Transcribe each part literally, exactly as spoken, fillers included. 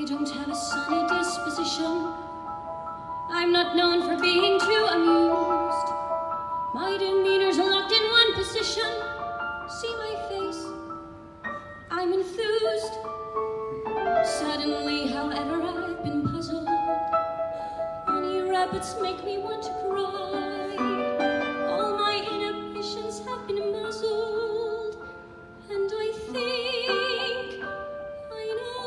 don't have a sunny disposition. I'm not known for being too amused. My demeanor's locked in one position. See my face? I'm enthused. Suddenly, however, I've been puzzled. Bunny rabbits make me want to cry. All my inhibitions have been muzzled, and I think I know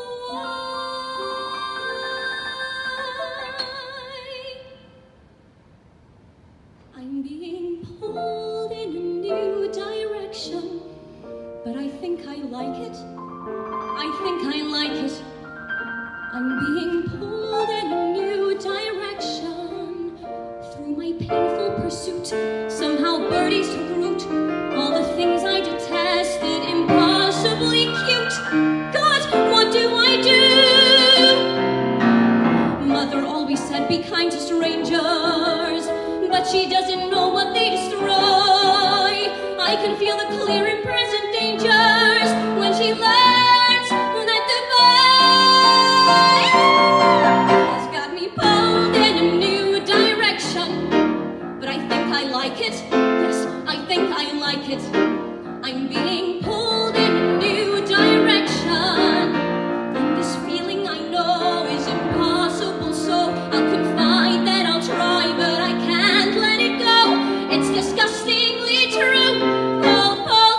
why. I'm being pulled in a new direction, but I think I like it. I think I like it. I'm being pulled in a new direction through my painful pursuit. Somehow birdies took root. All the things I detested, impossibly cute. God, what do I do? Mother always said be kind to strangers, but she doesn't know what they destroy. I can feel the clear and present dangers when she learns that the boy has got me pulled in a new direction. But I think I like it. Yes, I think I like it. I'm being pulled in a new direction, and this feeling I know is impossible. So I'll confide that I'll try, but I can't let it go. It's disgustingly true. Pull, pull,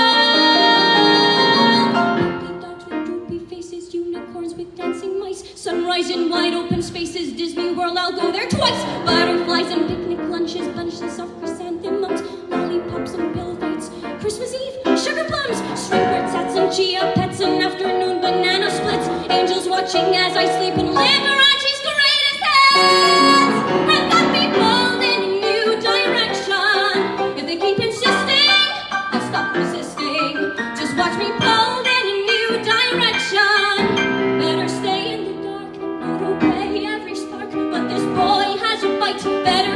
pull. Polka dots with droopy faces, unicorns with dancing mice, sunrise in wide open spaces, Disney World, I'll go there twice. Butterflies and picnic lunches, bunches of chrysanthemums, lollipops and pill fights, Christmas Eve, sugar plums, string quartets and chia pets, and afternoon banana splits, angels watching as I sleep, and Liberace's greatest hits have got me pulled in a new direction. If they keep insisting, I'll stop resisting. Just watch me pulled in a new direction. Better stay in the dark, not obey every spark, but this boy has a bite. Better